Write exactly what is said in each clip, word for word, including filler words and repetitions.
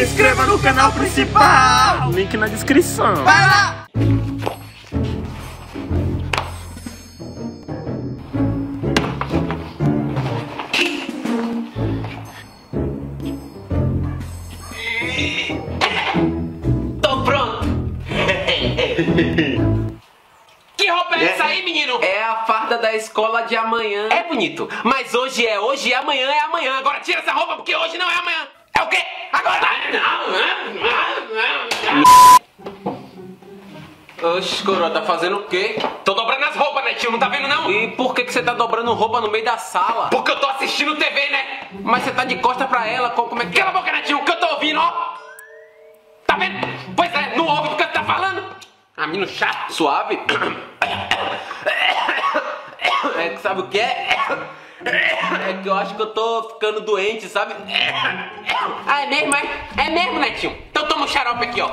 inscreva no canal principal. Link na descrição. Vai lá! Tô pronto. Que roupa é essa aí, menino? É a farda da escola de amanhã. É bonito, mas hoje é hoje e amanhã é amanhã. Agora tira essa roupa porque hoje não é amanhã. É o quê? Agora! Oxe, coroa, tá fazendo o quê? Tô dobrando as roupas, né, tio? Não tá vendo, não? E por que, que você tá dobrando roupa no meio da sala? Porque eu tô assistindo T V, né? Mas você tá de costa pra ela, co- como é que... Cala a boca, né, tio? Que eu tô ouvindo, ó. Tá vendo? Pois é, não ouve porque você tá falando. Ah, menino chato. Suave? É que sabe o que é? É que eu acho que eu tô ficando doente, sabe? Ah, é mesmo, é? É mesmo, né, tio? Então toma um xarope aqui, ó.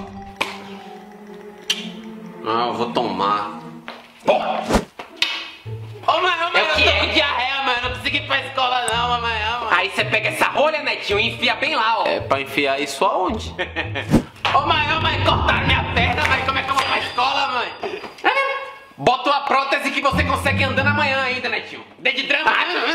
Ah, eu vou tomar. Porra! Ô, mãe, ô, mãe, É o eu que tô é? com diarreia, mãe. Eu não consigo ir pra escola, não, mamãe. Aí você pega essa rolha, né, tio, e enfia bem lá, ó. É pra enfiar isso aonde? Ô, mãe, ô, mãe, cortaram minha perna, mãe. Como é que eu vou pra escola, mãe? É. Bota uma prótese que você consegue andando amanhã ainda, né, tio? Dê de drama.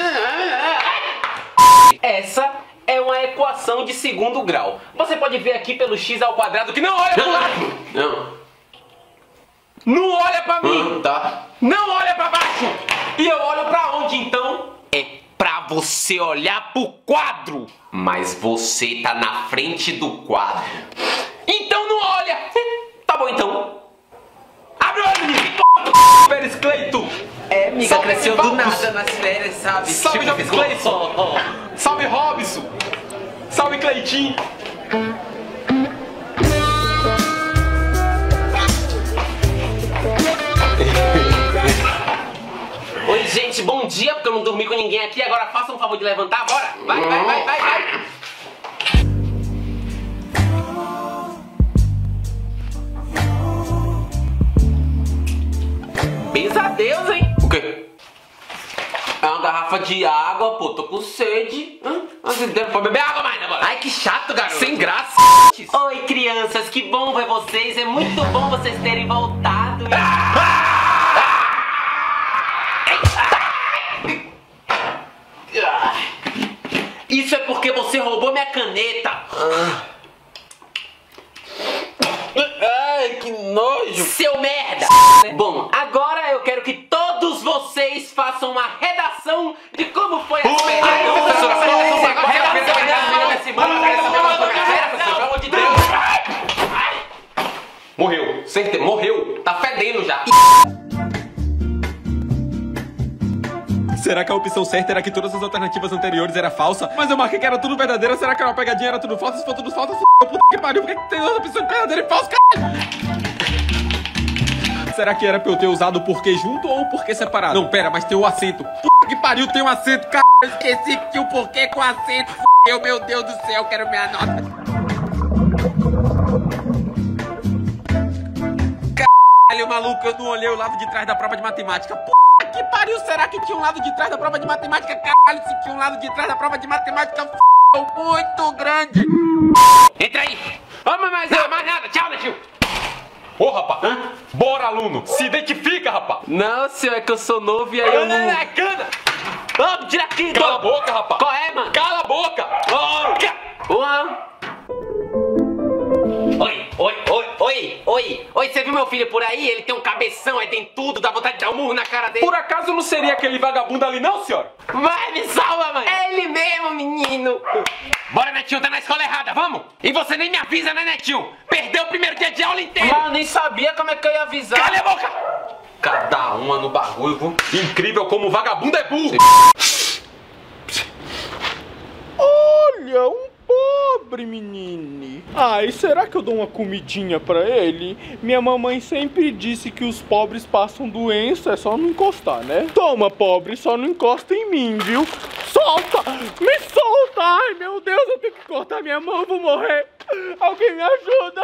Essa é uma equação de segundo grau. Você pode ver aqui pelo x ao quadrado que não olha pro lado. Não. Não olha pra mim. Hum, tá. Não olha pra baixo. E eu olho pra onde, então? É pra você olhar pro quadro. Mas você tá na frente do quadro. Então não olha. Tá bom então. Abre o olho, menino. Pérez Cleito. É, amiga, Salve, cresceu do Vamos. nada nas férias, sabe? Salve, Tipo, Jobs ficou- Cleison. Oh, Salve, Robson. Salve, Cleitinho. Oi, gente, bom dia, porque eu não dormi com ninguém aqui. Agora faça um favor de levantar, bora. Vai, vai, vai, vai, vai. Pesadeus, hein? O quê? É uma garrafa de água, pô, tô com sede. Hã? Mas deve Pode beber água mais, né, bora? Ai, que chato, garoto. Sem graça. Oi, crianças, que bom ver vocês. É muito bom vocês terem voltado. Isso é porque você roubou minha caneta. Ai, que nojo. Seu merda. Bom, agora eu quero que todos vocês façam uma redação de como foi a experiência. Ai, professora, Redação, fala, redação, fala, redação, fala, redação, fala, redação, fala, redação, fala, redação, fala, redação, fala, redação, fala, pelo amor de Deus. Morreu, certeza, morreu. Tá fedendo já. Será que a opção certa era que todas as alternativas anteriores era falsa? Mas eu marquei que era tudo verdadeira. Será que era uma pegadinha, era tudo falso? Se for tudo falso, f***, puta que pariu. Por que, que tem outra opção verdadeira e falsa, caralho? Será que era pra eu ter usado o porquê junto ou o porquê separado? Não, pera, mas tem o acento. Puta que pariu, tem um acento, cara. Eu esqueci que tinha o porquê com acento. F***, meu Deus do céu, quero minha nota. Caralho, maluco, eu não olhei o lado de trás da prova de matemática. Puta que pariu, será que tinha um lado de trás da prova de matemática? Caralho, se tinha um lado de trás da prova de matemática, f***, muito grande. Entra aí. Vamos mais, não, mais nada. Tchau, né, tio? Ô, rapaz. Hã? Bora, aluno. Se identifica, rapaz. Não, senhor, é que eu sou novo e aí eu não... É cana. Vamos, tira aqui. Cala a boca, rapaz. Qual é, mano? Cala a boca. Ué? Oi, oi, oi, oi, oi. Oi, você viu meu filho por aí? Ele tem um cabeção, é dentudo, dá vontade de dar um murro na cara dele. Por acaso não seria aquele vagabundo ali, não, senhora? Vai, me salva, mãe. É ele mesmo, menino. Bora, Netinho, tá na escola errada, vamos. E você nem me avisa, né, Netinho? Perdeu o primeiro dia de aula inteiro. Mas eu nem sabia como é que eu ia avisar. Cala a boca. Cada uma no bagulho, viu? Incrível como o vagabundo é burro. Olha, um pobre menino. Ai, será que eu dou uma comidinha pra ele? Minha mamãe sempre disse que os pobres passam doença, é só não encostar, né? Toma, pobre, só não encosta em mim, viu? Solta! Me solta! Ai, meu Deus, eu tenho que cortar minha mão, eu vou morrer. Alguém me ajuda!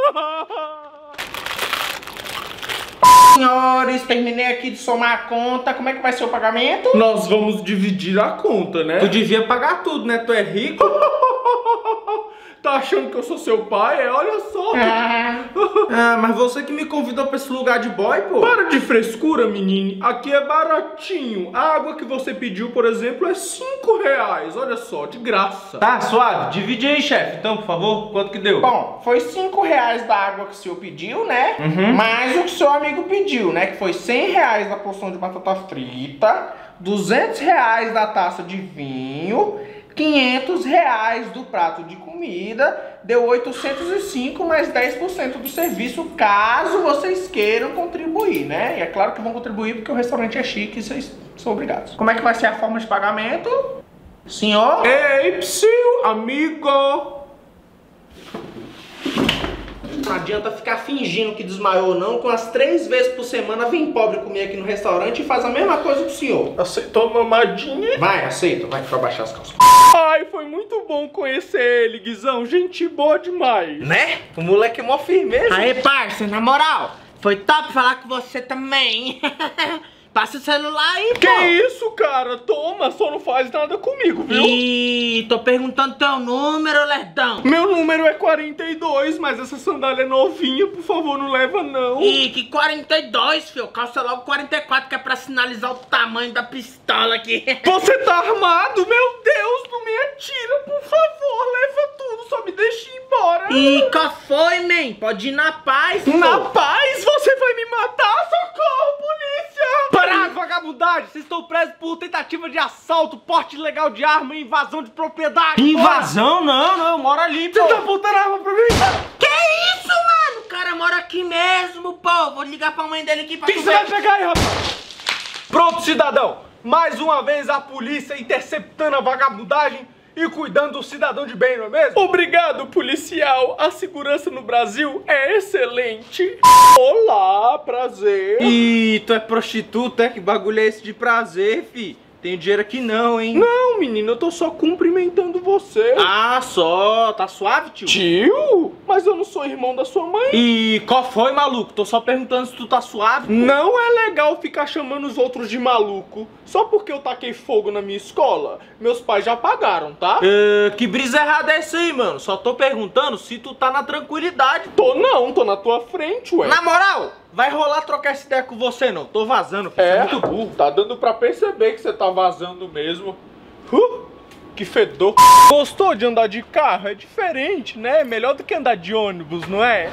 Senhores, terminei aqui de somar a conta. Como é que vai ser o pagamento? Nós vamos dividir a conta, né? Tu devia pagar tudo, né? Tu é rico? Tá achando que eu sou seu pai? É, olha só. Ah, mas você que me convidou pra esse lugar de boy, pô. Para de frescura, menino. Aqui é baratinho. A água que você pediu, por exemplo, é cinco reais. Olha só, de graça. Tá, suave. Divide aí, chefe. Então, por favor, quanto que deu? Bom, foi cinco reais da água que o senhor pediu, né? Uhum. Mais o que o seu amigo pediu, né? Que foi cem reais da porção de batata frita, duzentos reais da taça de vinho, quinhentos reais do prato de comida, deu oitocentos e cinco mais dez por cento do serviço, caso vocês queiram contribuir, né? E é claro que vão contribuir porque o restaurante é chique e vocês são obrigados. Como é que vai ser a forma de pagamento? Senhor? Ei, psiu, amigo. Não adianta ficar fingindo que desmaiou não, que umas três vezes por semana vem pobre comer aqui no restaurante e faz a mesma coisa que o senhor. Aceitou a mamadinha? Vai, aceita, vai, pra baixar as calças. Ai, foi muito bom conhecer ele, Guizão. Gente boa demais. Né? O moleque é mó firmeza. Aê, parça, na moral, foi top falar com você também. Passa o celular aí, pô. Que isso, cara? Toma, só não faz nada comigo, viu? Ih, tô perguntando teu número, lerdão. Meu número é quarenta e dois, mas essa sandália é novinha, por favor, não leva não. Ih, que quarenta e dois, filho. Calça logo quarenta e quatro, que é pra sinalizar o tamanho da pistola aqui. Você tá armado? Meu Deus, não me atira, por favor, leva tudo, só me deixa ir embora. Ih, qual foi, man? Pode ir na paz, pô. Na paz? Você vai me matar? Socorro, polícia! Parado, vagabundagem! Vocês estão presos por tentativa de assalto, porte ilegal de arma e invasão de propriedade! Invasão? Não, não, eu moro ali, pô! Você tá apontando arma pra mim? Que isso, mano? O cara mora aqui mesmo, pô. Vou ligar pra mãe dele aqui pra O que tu você ver. vai pegar aí, rapaz? Pronto, cidadão! Mais uma vez a polícia interceptando a vagabundagem e cuidando do cidadão de bem, não é mesmo? Obrigado, policial. A segurança no Brasil é excelente. Olá, prazer. Ih, tu é prostituta, é? Que bagulho é esse de prazer, fi? Tem dinheiro aqui não, hein? Não, menino, eu tô só cumprimentando você. Ah, só. Tá suave, tio? Tio? Mas eu não sou irmão da sua mãe. E qual foi, maluco? Tô só perguntando se tu tá suave. Pô. Não é legal ficar chamando os outros de maluco. Só porque eu taquei fogo na minha escola, meus pais já pagaram, tá? É, que brisa errada é essa aí, mano? Só tô perguntando se tu tá na tranquilidade. Tô não, tô na tua frente, ué. Na moral, vai rolar trocar essa ideia com você, não. Tô vazando, filho. Você é muito burro. Tá dando pra perceber que você tá vazando mesmo. Uh, que fedor. Gostou de andar de carro? É diferente, né? Melhor do que andar de ônibus, não é?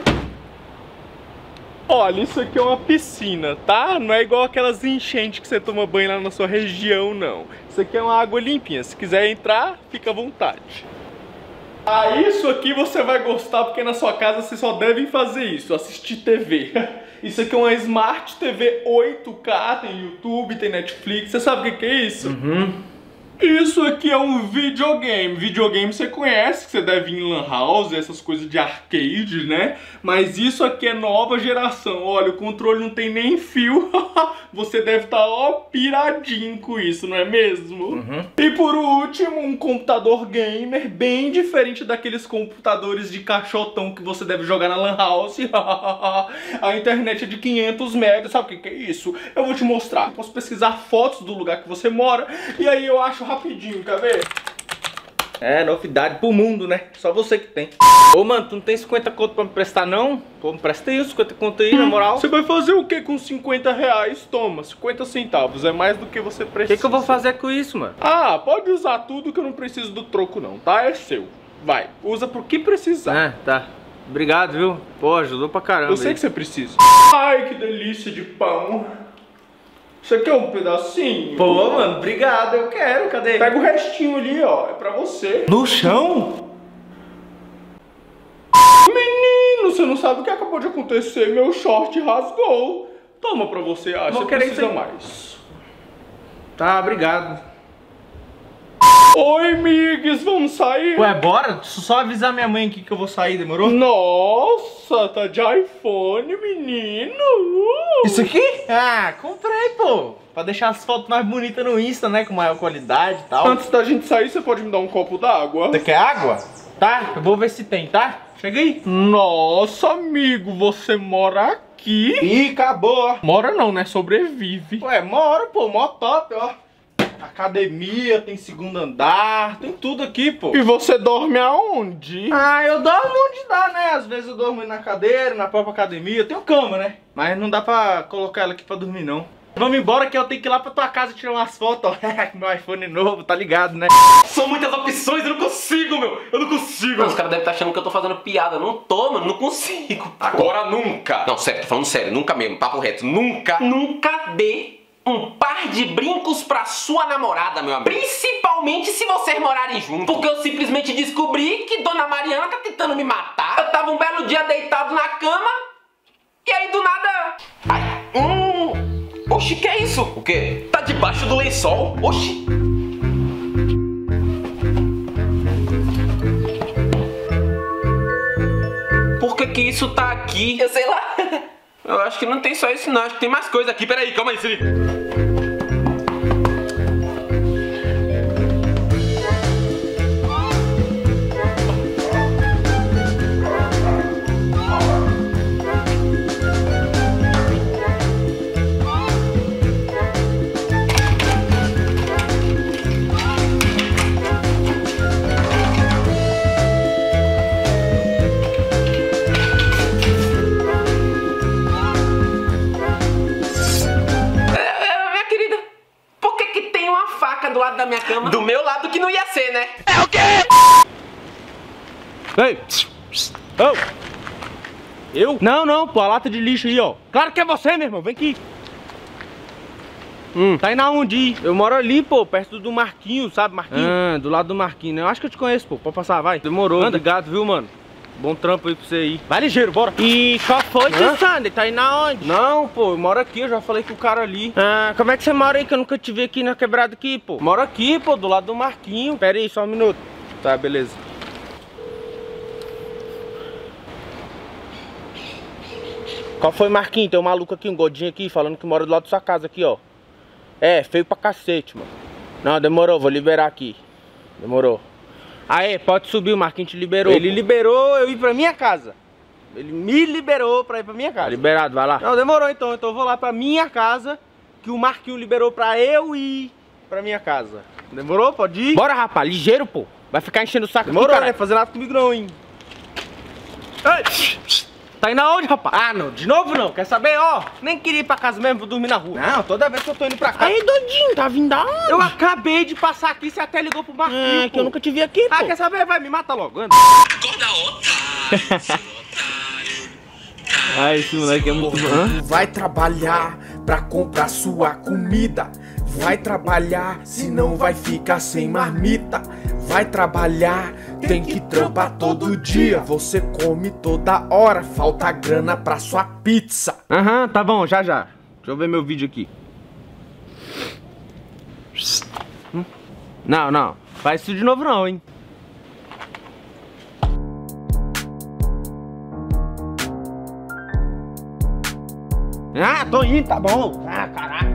Olha, isso aqui é uma piscina, tá? Não é igual aquelas enchentes que você toma banho lá na sua região, não. Isso aqui é uma água limpinha. Se quiser entrar, fica à vontade. Ah, isso aqui você vai gostar, porque na sua casa vocês só devem fazer isso, assistir T V. Isso aqui é uma Smart T V oito K, tem YouTube, tem Netflix. Você sabe o que que é isso? Uhum. Isso aqui é um videogame. Videogame você conhece, que você deve ir em lan house, essas coisas de arcade, né? Mas isso aqui é nova geração. Olha, o controle não tem nem fio. Você deve estar, ó, piradinho com isso, não é mesmo? Uhum. E por último, um computador gamer bem diferente daqueles computadores de caixotão que você deve jogar na lan house. A internet é de quinhentos megas. Sabe o que que é isso? Eu vou te mostrar. Eu posso pesquisar fotos do lugar que você mora e aí eu acho rapidinho, quer ver? É, novidade pro mundo, né? Só você que tem. Ô, mano, tu não tem cinquenta conto pra me prestar, não? Pô, me presta aí os cinquenta conto aí, na moral. Você vai fazer o que com cinquenta reais? Toma, cinquenta centavos. É mais do que você O precisa. que que eu vou fazer com isso, mano? Ah, pode usar tudo que eu não preciso do troco, não, tá? É seu. Vai, usa pro que precisar. Ah, tá. Obrigado, viu? Pô, ajudou pra caramba. Eu sei aí. que você precisa. Ai, que delícia de pão. Você quer um pedacinho? Pô, mano, obrigado, eu quero, cadê? Pega o restinho ali, ó, é pra você. No chão? Menino, você não sabe o que acabou de acontecer, meu short rasgou. Toma pra você, acha, Vou você querer precisa isso aí. mais. Tá, obrigado. Oi, migues, vamos sair? Ué, bora? Só avisar minha mãe aqui que eu vou sair, demorou? Nossa, tá de iPhone, menino. Uh. Isso aqui? Ah, comprei, pô. Pra deixar as fotos mais bonitas no Insta, né? Com maior qualidade e tal. Antes da gente sair, você pode me dar um copo d'água? Você quer água? Tá, eu vou ver se tem, tá? Chega aí. Nossa, amigo, você mora aqui? Ih, acabou, ó. Mora não, né? Sobrevive. Ué, moro, pô, mó top, ó. academia, tem segundo andar, tem tudo aqui, pô. E você dorme aonde? Ah, eu dormo onde dá, né? Às vezes eu dormo na cadeira, na própria academia. Eu tenho cama, né? Mas não dá pra colocar ela aqui pra dormir, não. Vamos embora que eu tenho que ir lá pra tua casa tirar umas fotos, ó. Meu iPhone novo, tá ligado, né? São muitas opções, eu não consigo, meu. Eu não consigo. Mano, os caras devem estar achando que eu tô fazendo piada. Não tô, mano, não consigo. Agora nunca. Não, sério, tô falando sério. Nunca mesmo, papo reto. Nunca. Nunca dê um par de brincos pra sua namorada, meu amigo. Principalmente se vocês morarem juntos. Porque eu simplesmente descobri que Dona Mariana tá tentando me matar. Eu tava um belo dia deitado na cama e aí do nada... Ai, hum... Oxi, que é isso? O quê? Tá debaixo do lençol? Oxi. Por que que isso tá aqui? Eu sei lá. Eu acho que não tem só isso não, acho que tem mais coisa aqui. Peraí, calma aí, se liga. Do lado da minha cama. Do meu lado que não ia ser, né? É o quê? Ei! Oh. Eu? Não, não, pô, a lata de lixo aí, ó. Claro que é você, meu irmão, vem aqui. Hum. Tá indo aonde? Eu moro ali, pô, perto do Marquinho, sabe, Marquinho? Ah, do lado do Marquinho, né? Eu acho que eu te conheço, pô. Pode passar, vai. Demorou, Anda. Obrigado, viu, mano? Bom trampo aí pra você aí. Vai ligeiro, bora. E qual foi, tio Sander? Tá indo aonde? Não, pô, eu moro aqui, eu já falei com o cara ali. Ah, como é que você mora aí que eu nunca te vi aqui na quebrada aqui, pô? Moro aqui, pô, do lado do Marquinho. Pera aí, só um minuto. Tá, beleza. Qual foi, Marquinho? Tem um maluco aqui, um gordinho aqui, falando que mora do lado da sua casa aqui, ó. É, feio pra cacete, mano. Não, demorou, vou liberar aqui. Demorou. Aê, pode subir, o Marquinhos te liberou. Ele liberou eu ir pra minha casa. Ele me liberou pra ir pra minha casa. Liberado, vai lá. Não, demorou então, então eu vou lá pra minha casa, que o Marquinhos liberou pra eu ir pra minha casa. Demorou? Pode ir? Bora, rapaz, ligeiro, pô. Vai ficar enchendo o saco. Demorou, aqui, cara. Né? Fazer nada comigo não, hein. Ei, tá indo aonde, rapaz? Ah, não, de novo não. Quer saber, ó? Nem queria ir pra casa mesmo, vou dormir na rua. Não, toda vez que eu tô indo pra casa. Aí, doidinho, tá vindo da onde? Eu acabei de passar aqui, você até ligou pro Marquinhos. É, pô. Que eu nunca te vi aqui, pô. Ah, quer saber? Vai, me mata logo, anda. Acorda, otário, seu otário. Ai, esse moleque é muito bom. Vai trabalhar pra comprar sua comida. Vai trabalhar, senão vai ficar sem marmita. Vai trabalhar, tem que trampar todo dia. Você come toda hora, falta grana pra sua pizza. Aham, uhum, tá bom, já já. Deixa eu ver meu vídeo aqui. Não, não, faz isso de novo não, hein. Ah, tô indo, tá bom. Ah, caraca.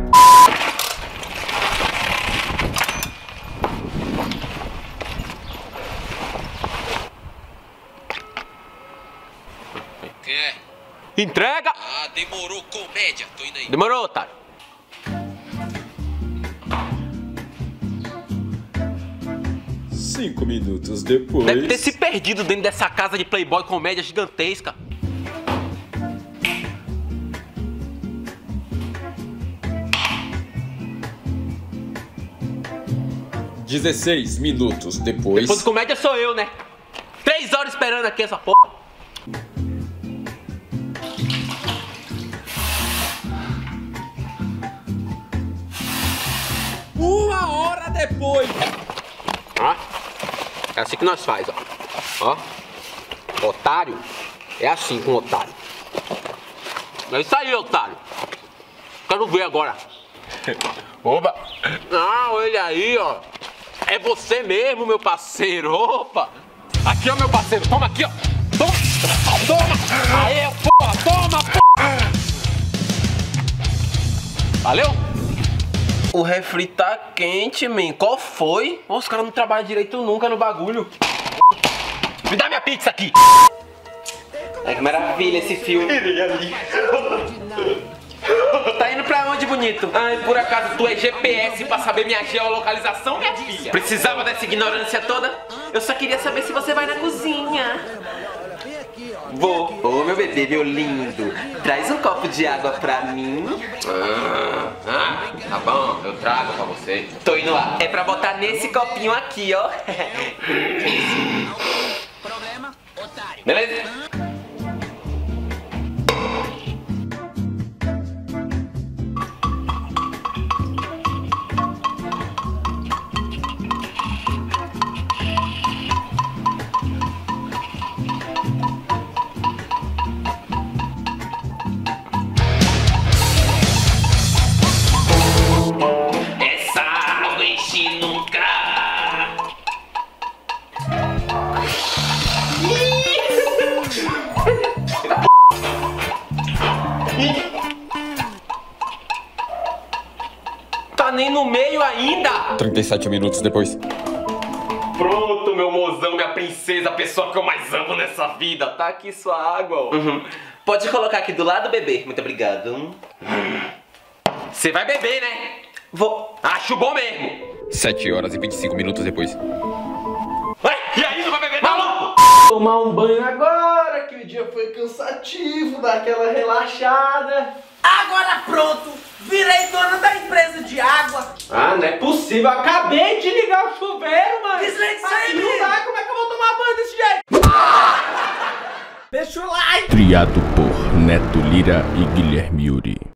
Quem é? Entrega! Ah, demorou, comédia. Tô indo aí. Demorou, otário. Cinco minutos depois... Deve ter se perdido dentro dessa casa de playboy comédia gigantesca. dezesseis minutos depois... Depois de comédia sou eu, né? Três horas esperando aqui essa porra. Uma hora depois. Ó, é assim que nós faz, ó. Ó, otário é assim com otário. É isso aí, otário. Quero ver agora. Opa. Não, olha aí, ó. É você mesmo, meu parceiro. Opa. Aqui, ó, meu parceiro. Toma aqui, ó. Toma. Toma. Aê, porra. Toma, porra. Valeu? O refri tá quente, man. Qual foi? Oh, os caras não trabalham direito nunca no bagulho. Me dá minha pizza aqui. Ai, que maravilha esse filme. Tá indo pra onde, bonito. Ai, por acaso tu é G P S pra saber minha geolocalização, minha filha? Precisava dessa ignorância toda? Eu só queria saber se você vai na cozinha. Vou. Ô, meu bebê, meu lindo. Traz um copo de água pra mim. Ah, ah, tá bom, eu trago pra você. Tô indo lá. É pra botar nesse copinho aqui, ó. Beleza? Essa água enche nunca. Tá nem no meio ainda. trinta e sete minutos depois. Pronto, meu mozão, minha princesa, a pessoa que eu mais amo nessa vida. Tá aqui sua água, ó. Uhum. Pode colocar aqui do lado, bebê. Muito obrigado. Você vai beber, né? Vou. Acho bom mesmo. sete horas e vinte e cinco minutos depois. Ué, e aí, não vai beber, maluco? Tomar um banho agora, que o dia foi cansativo, dar aquela relaxada. Agora pronto, virei dona da empresa de água. Ah, não é possível. Acabei de ligar o chuveiro, mano. Desliga isso Assim aí, não menino. dá. Como é que eu vou tomar banho desse jeito? Deixa o like. Criado por Neto Lira e Guilherme Yuri.